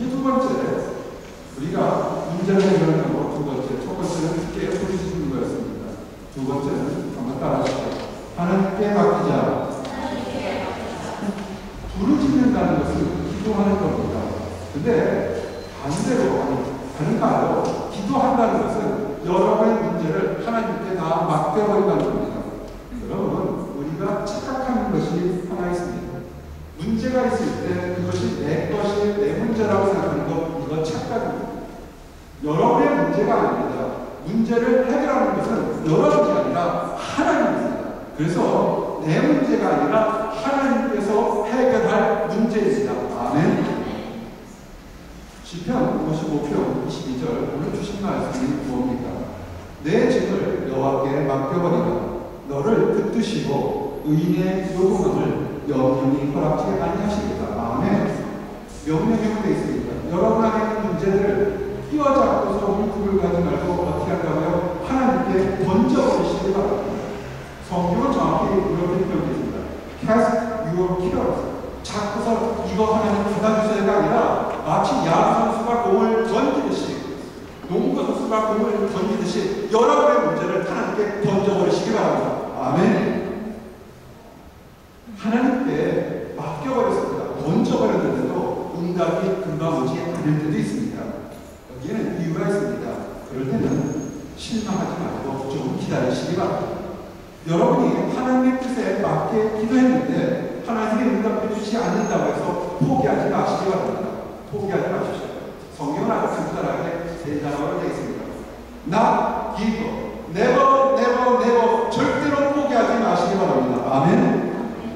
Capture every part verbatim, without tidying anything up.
이게 두 번째, 우리가 문제를 해결하고 두 번째, 첫 번째는 깨부리 주는 거였습니다. 두 번째는 한번 따라하시죠. 하나님께 맡기자. 부르짖는다는 것은 기도하는 겁니다. 근데 반대로, 아니, 다른 말로 기도한다는 것은 여러분의 문제를 하나님께 다 맡겨버린다는 겁니다. 여러분, 우리가 착각하는 것이 하나 있습니다. 문제가 있을 때 그것이 내 것이 내 문제라고 생각하는 것, 이건 착각입니다. 여러분의 문제가 아닙니다. 문제를 해결하는 것은 여러분이 아니라 하나님입니다. 그래서 내 문제가 아니라 하나님께서 해결할 문제입니다. 아멘. 시편 오십오 편 이십이 절 오늘 주신 말씀이 뭡니까? 내 짐을 여호와께 맡겨버리라. 너를 붙드시고 의인의 요동함을 영원히 허락지 아니하시리라. 아멘. 명령형으로 되어 있습니다. 여러분 안에 있는 문제들을 끼워잡고서 울분을 가지 말고 어떻게 한다고요? 하나님께 던져버리시기 바랍니다. 성경은 정확히 이렇게 표현했습니다. Cast your cares. 자꾸서 이거 하나님 받아주세요가 아니라 마치 야구 선수가 공을 던지듯이, 농구 선수가 공을 던지듯이 여러분의 문제를 하나님께 던져버리시기 바랍니다. 아멘. 하나님께 맡겨버렸습니다. 던져버렸는데도 응답이 금방 오지 않을 때도 있습니다. 여기에는 이유가 있습니다. 그럴 때는 실망하지 말고 좀 기다리시기 바랍니다. 여러분이 하나님의 뜻에 맞게 기도했는데 하나님이 응답해 주지 않는다고 해서 포기하지 마시기 바랍니다. 포기하지 마십시오. 성경은 아주 간단하게 세 단어로 되어 있습니다. Not give up. Never, never, never. 절대로 포기하지 마시기 바랍니다. 아멘.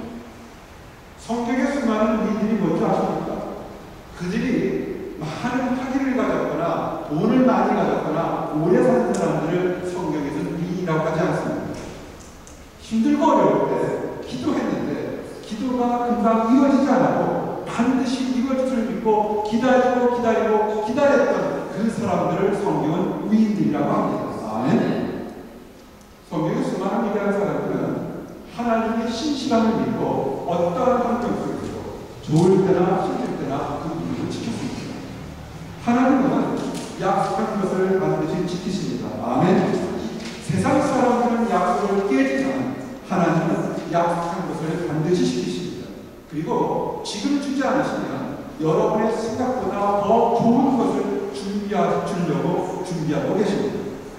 성경의 수많은 위인들이 뭔지 아십니까? 그들이 많은 학위를 가졌거나 돈을 많이 가졌거나 오래 사는 사람들을 성경에서는 위인이라고 하지 않습니다. 힘들고 어려울 때 기도했는데 기도가 금방 이루어지지 않아도 반드시 이루어질 줄 믿고 기다리고 기다리고 기다렸던 그 사람들을 성경은 위인들이라고 합니다. 아멘. 성경의 수많은 위대한 사람들은 하나님의 신실함을 믿고 어떠한 환경 속에서도 좋을 때나 힘들 때나 그 믿음을 지켰습니다. 하나님은 약속한 것을 반드시 지키십니다. 아멘. 세상 사람들은 약속을 깨지만 하나님은 약속한 것을 반드시 지키십니다. 그리고 지금 주지 않으시면 여러분의 생각보다 더 좋은 것을 준비하려고 준비하고 계십니다.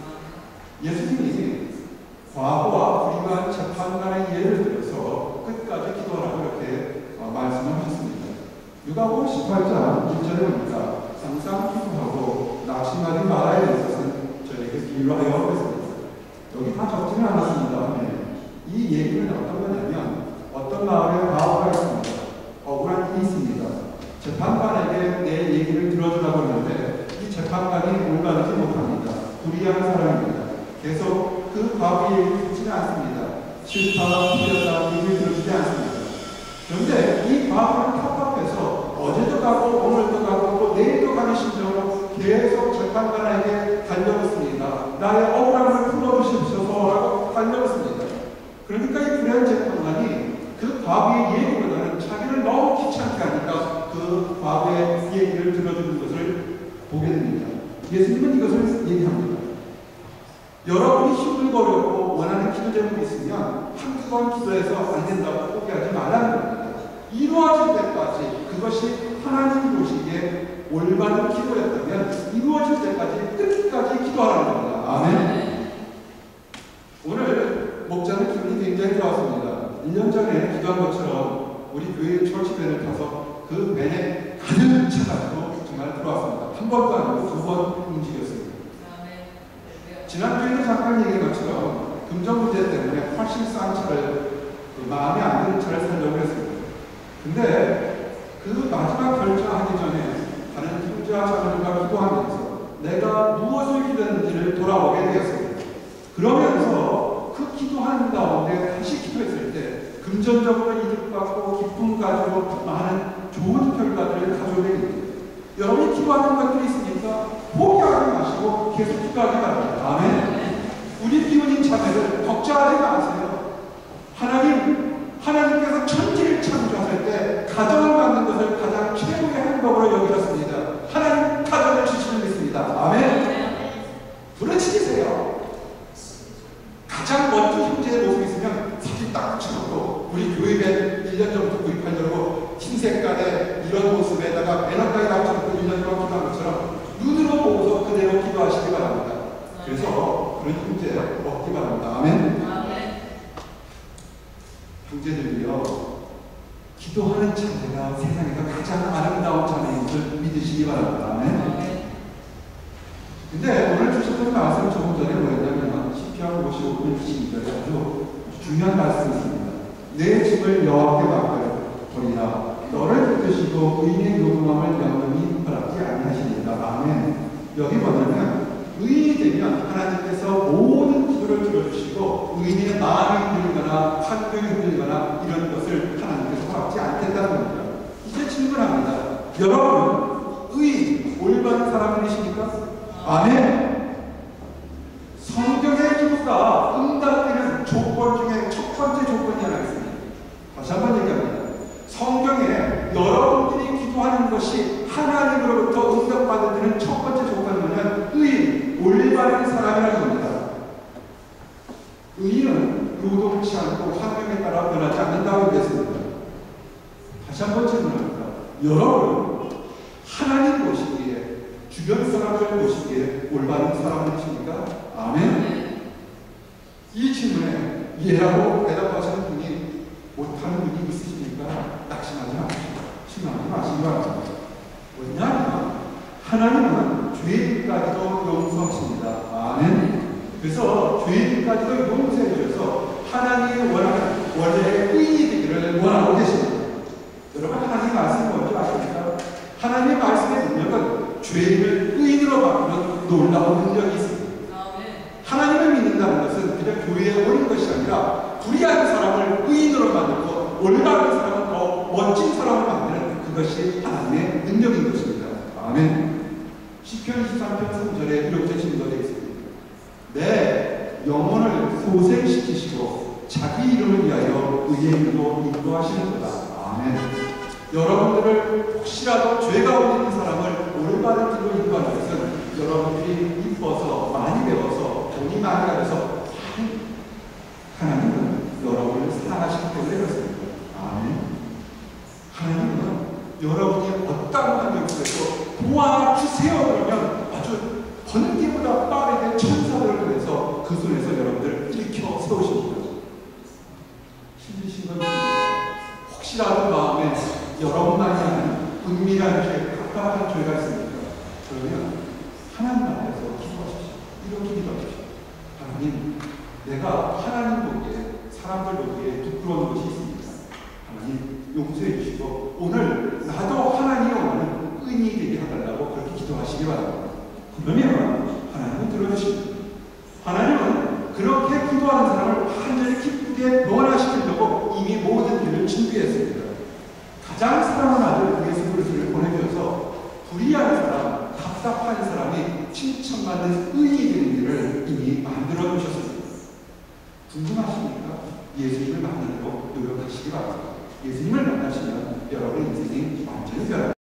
예수님이 과거와 불의한 재판관의 예를 들어서 끝까지 기도하라고 이렇게 어, 말씀을 하셨습니다. 누가복음 십팔 장 일 절에 보니까 항상 기도하고 낙심하지 말아야 할 것은 저에게 비유하여 했습니다. 여기 다 적지는 않았습니다. 이 얘기는 어떤 거냐면 어떤 마음에 과거가 있습니다. 억울한 일이 있습니다. 재판관에게 내 얘기를 들어주라고 하는데 이 재판관이 올바르지 못합니다. 불의한 사람입니다. 계속 그 과거의 얘기를 듣지는 않습니다. 싫다, 틀렸다, 얘기를 들어주지 않습니다. 그런데 이 과거를 답답해서 어제도 가고 오늘도 가고 또 내일도 가는 심정으로 계속 재판관에게 달려붙습니다. 나의 억울함을 풀어주십시오라고 달려붙습니다. 그러니까 이 불의한 재판관이 그 과거의 얘기보다는 자기를 너무 귀찮게 하니까 그 과거의 얘기를 들어주는 것을 보게 됩니다. 예수님은 이것을 얘기합니다. 여러분이 힘들고 어렵고 원하는 기도 제목이 있으면 한두 번 기도해서 안 된다고 포기하지 말라는 겁니다. 이루어질 때까지 그것이 하나님이 보시기에 올바른 기도였다면 이루어질 때까지 끝까지 기도하라는 겁니다. 아멘. 오늘 목자는 기분이 굉장히 좋았습니다. 일 년 전에 기도한 것처럼 우리 교회 철치밴을 타서 그 밴에 가득 차가지고 정말 들어왔습니다. 한 번도 아니고 두 번 움직였습니다. 지난주에도 잠깐 얘기한 것처럼 금전 문제 때문에 훨씬 싼 차를, 그 마음에 안 드는 차를 사려고 했습니다. 근데 그 마지막 결정하기 전에 다른 기도자 자들과 기도하면서 내가 무엇을 기도했는지를 돌아보게 되었습니다. 그러면서 그 기도하는 가운데 다시 기도했을 때 금전적으로 이득받고 기쁨 가지고 많은 좋은 결과들을 가져오게 됩니다. 여러분이 기도하는 것들이 있으니까 포기하지 마시고 계속 기도하기 바랍니다. 아멘. 우리 기운인 자매를 걱정하지 마세요. 하나님, 하나님께서 천지를 창조하실 때 가정을 만든 것을 가장 최고의 행복으로 여기셨습니다. 모습에다가 에너까지 낮춰놓고 일 년 동안 기도한 것처럼 눈으로 보고서 그대로 기도하시기 바랍니다. 그래서 그런 형제 얻기 바랍니다. 아멘. 아멘. 형제들이요, 기도하는 자매가 세상에서 가장 아름다운 자매인 줄 믿으시기 바랍니다. 아멘. 근데 오늘 주셨던 말씀 조금 전에 뭐였냐면 시편 오십오 편 이십이 절에 아주 중요한 말씀이 있습니다. 내 집을 여호와께 맡겨버리라. 너를 붙드시고 의인의 요동함을 영원히 허락지 아니하시리라. 아멘. 여기 뭐냐면 의인이 되면 하나님께서 모든 기도를 들어주시고 의인의 마음이 흔들리거나 환경이 흔들리거나 이런 것을 하나님께서 허락지 않겠다는 겁니다. 이제 질문합니다. 여러분, 의인, 올바른 사람이십니까? 아멘. 성경의 기도가 응답되는 조건 중에 첫 번째 조건이 하나 있습니다. 다시 한번 얘기합니다. 성경에 여러분들이 기도하는 것이 하나님으로부터 응답받는 첫 번째 조건은 뭐냐면 의인, 올바른 사람이라는 겁니다. 의인은 요동치 않고 환경에 따라 변하지 않는다고 얘기했습니다. 다시 한번 질문합니다. 여러분, 하나님 보시기에, 주변 사람들 보시기에 올바른 사람이십니까? 아멘. 이 질문에 예라고 대답하시는 분이 못하는 분이 있으십니까? 낙심하지 마십시오. 실망하지 마시기 바랍니다. 왜냐하면 하나님은 죄인까지도 용서하십니다. 아멘. 그래서 죄인까지도 용서해 주셔서 하나님이 원하는 원래 의인이 되기를 원하고 계십니다. 여러분, 하나님 말씀이 뭔지 아십니까? 하나님의 말씀의 능력은 죄인을 의인으로 바꾸는 놀라운 능력이 있습니다. 하나님을 믿는다는 것은 그냥 교회에 오는 것이 아니라 불의한 사람을 의인으로 만들고 올바른 사람을 더 멋진 사람을 만드는 그것이 하나님의 능력인 것입니다. 아멘. 시편 이십삼 편 삼 절에 이렇게 증거되어 있습니다. 내 영혼을 소생시키시고 자기 이름을 위하여 의의 길로 인도하시는구나. 아멘. 여러분들을 혹시라도 죄가 없는 사람을 올바른 길로 인도하는 것은 여러분들이 이뻐서 많이 배워서 돈이 많이 가져서 하나님은 여러분을 사랑하시기 때문에 그렇습니다. 아멘. 하나님은 여러분이 어떤 환경 속에서 도와주세요 그러면 아주 번개보다 빠르게 천사들을 통해서 그 손에서 여러분들을 일으켜 세우십니다. 힘드신 건 혹시라도 마음에 여러분만이 하는 은밀한 죄, 갑갑한 죄가 있습니까? 그러면 하나님 앞에서 기도하십시오. 이렇게 기도하십시오. 하나님, 내가 하나님 보기에, 사람들 보기에 부끄러운 것이 있습니다. 하나님, 용서해 주시고 오늘 나도 하나님이 원하는 의인이 되게 해달라고 그렇게 기도하시기 바랍니다. 그러면 하나님은 들어주십니다. 하나님은 그렇게 기도하는 사람을 완전히 기쁘게 변화시키려고 이미 모든 길을 준비했습니다. 가장 사랑하는 아들 예수 그리스도를 보내주셔서 불의한 사람, 답답한 사람이 칭찬받는 의인이 되는 일을 이미 만들어 주셨습니다. 궁금하십니까? 예수님을 만나려고 노력하시기 바랍니다. 예수님을 만나시면 여러분의 인생이 완전히 변합니다.